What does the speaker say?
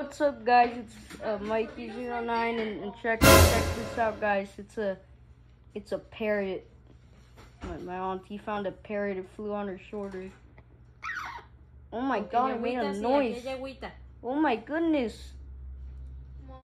What's up, guys? It's Mikey09, and check this out, guys. It's a parrot. My auntie found a parrot. It flew on her shoulder. Oh my god! It made a noise. Oh my goodness!